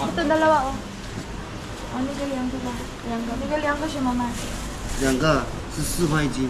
Ito dalawa oh. Ano galian ko ba? Galian ko siya mama. 2个是4块1斤。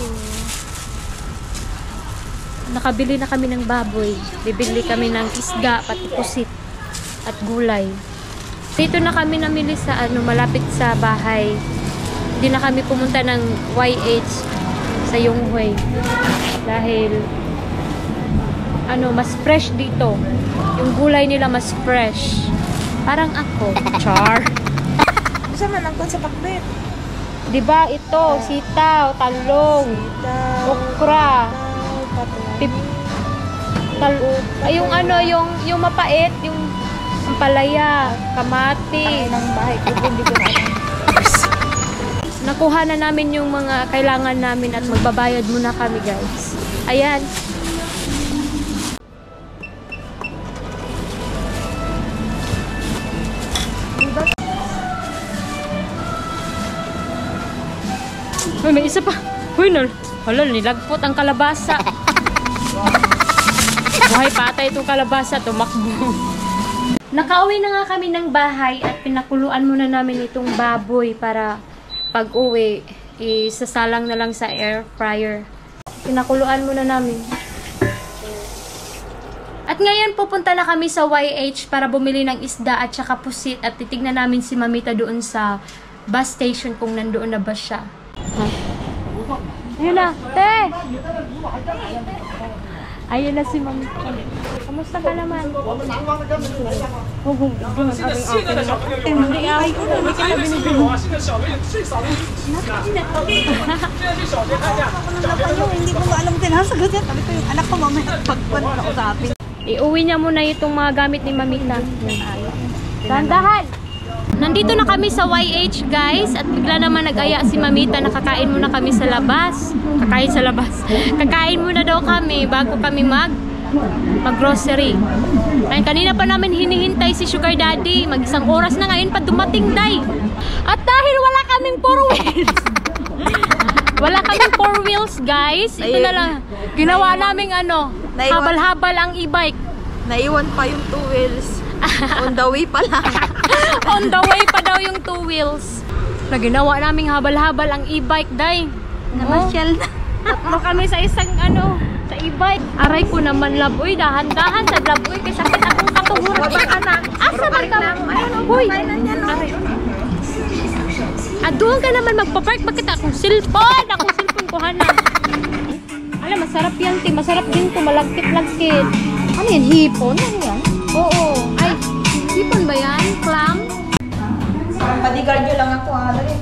Nakabili na kami ng baboy. Bibili kami ng isda, pati pusit at gulay. Dito na kami namili sa malapit sa bahay. Hindi na kami pumunta ng YH sa Yonghui. Dahil mas fresh dito. Yung gulay nila mas fresh. Parang ako. Char. Gusto man ang sa pakbet. Diba ito, sitaw, talong, okra, yung yung mapait, yung ampalaya, kamati. Ng bahay ko, hindi ko alam. Nakuha na namin yung mga kailangan namin at magbabayad muna kami, guys. Ayan. Uy, may isa pa. Uy, hala, nilagpot ang kalabasa. Buhay patay itong kalabasa, tumakbo. Nakauwi na nga kami ng bahay at pinakuluan muna namin itong baboy para pag uwi, isasalang na lang sa air fryer. Pinakuluan muna namin. At ngayon pupunta na kami sa YH para bumili ng isda at saka pusit at titignan namin si Mamita doon sa bus station kung nandoon na ba siya. Ayun na, te! Ayun na si Mamita. Kamusta ka naman? Hindi ko alam din ang sagot yan. Sabi ko yung anak ko mamaya pagkuhan ko na usapin. Iuwi niya muna itong mga gamit ni Mamita. Dahan-dahan! Nandito na kami sa YH, guys, at bigla naman nag-aya si Mamita na kakain muna kami sa labas. Kakain muna daw kami bago kami mag-grocery. Ay, kanina pa namin hinihintay si Sugar Daddy. Mag-isang oras na ngayon pa dumating, day. At dahil wala kaming 4 wheels. Wala kaming 4 wheels, guys. Ito na lang. Ginawa naming habal-habal ang e-bike. Naiwan pa yung 2 wheels. On the way pa lang. On the way pa daw yung 2 wheels. Na ginawa naming habal-habal ang e-bike, day. Namasyal na. Tatlo kami sa isang sa e-bike. Aray ko naman, laboy. Dahan-dahan sa laboy. Kasi sakit akong katuhuran. Asa ba ka? Uy. Doon ka naman magpapark. Bakit akong cellphone? Akong cellphone ko, hana. Alam, masarap yan, te. Masarap din to. Malagkit-lagkit. Ano yan? Hipon? Ano yan? Oo. Ay, hipon ba yan? Clam? Bodyguard nyo lang ako,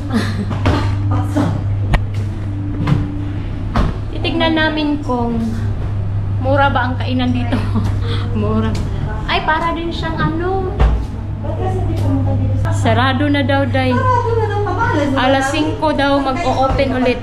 Titignan namin kung mura ba ang kainan dito. Mura. Ay, para din siyang sarado na daw, day. Alas 5 daw mag-o-open ulit.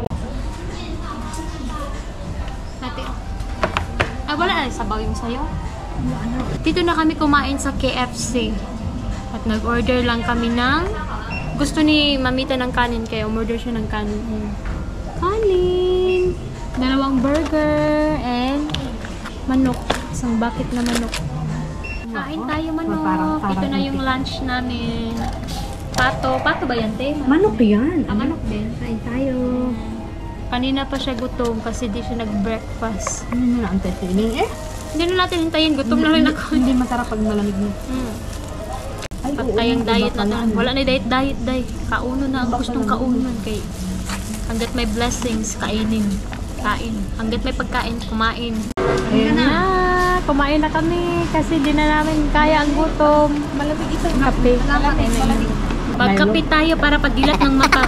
Wala na sabaw yung sayo. Dito na kami kumain sa KFC. At nag-order lang kami ng gusto ni Mamita ng kanin, kaya umorder siya ng kanin. Kanin! 2 burger and manok. Isang bucket na manok. Kain tayo manok. Ito na yung lunch namin. Pato. Pato ba yan, te? Manok yan. Manok din. Kain tayo. Kanina pa siya gutom kasi di siya nag-breakfast. Ano na ang testing Hindi na natin hintayin. Gutom na rin ako. Hindi masarap pag malamig mo. Patayang diet na. Wala na diet, day. Kauno na ang gustong kaunon. Kay hanggat may blessings, kainin. Kain. Hanggat may pagkain, kumain. Ayan na. Kumain na kami kasi di na namin kaya ang gutom. Malamig ito. Kape. Malamig. Magkape tayo para pagdilat ng mata.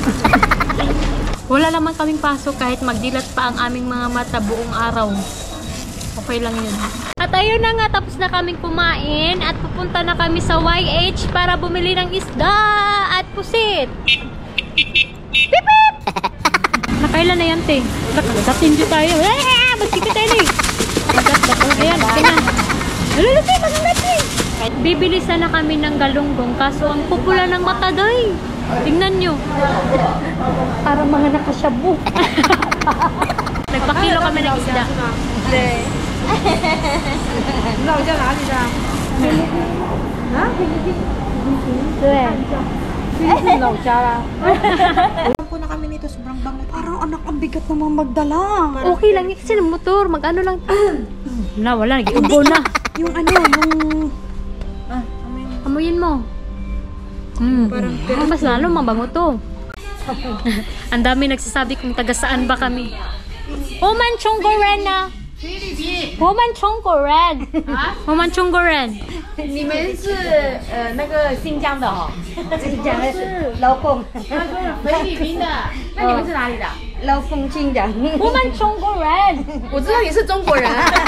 Wala naman kaming pasok kahit magdilat pa ang aming mga mata buong araw. Okay lang yun. At ayun na nga, tapos na kaming kumain at pupunta na kami sa YH para bumili ng isda at pusit. Pipip! Nakailan na yan, te? Datin dito tayo. Magkikita tayo na eh. Ayan, okay na. Lalaki, magandati. Bibili sana kami ng galunggong kaso ang pupula ng mata, day. Tingnan nyo. Parang mga nakasyabu. Nagpakilo kami ng isda. Hindi. Ha? Law siya. Alam po na kami nito, sobrang bango. Parang anak, ang bigat naman magdala. Okay lang yan kasi ng motor. Mag-ano lang. Wala. Nag-iubo na. Yung ano, yung... Amuyin mo. Parang mas lalo, mabango to. Ang dami nagsasabi kung taga saan ba kami. Homan Chonggoren na. Homan Chonggoren. Homan Chonggoren. 你们是那个新疆的哈、 新疆的是老公， 菲律宾的，那你们是哪里的？ 老公新疆。 Homan Chonggoren. 我知道你是中国人。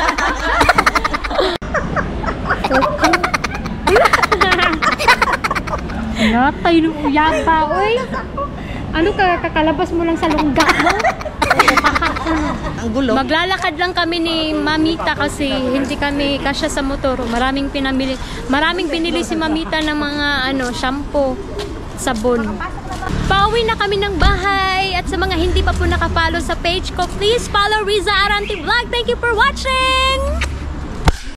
Natay ng uyapa, oy. Ano ka, kakalabas mo lang sa lungga mo? Ang gulo. Maglalakad lang kami ni Mamita kasi hindi kami kasya sa motor. Maraming binili si Mamita ng mga shampoo, sabon. Pauwi na kami ng bahay at sa mga hindi pa po nakapollow sa page ko, please follow Riza Aranti Vlog. Thank you for watching!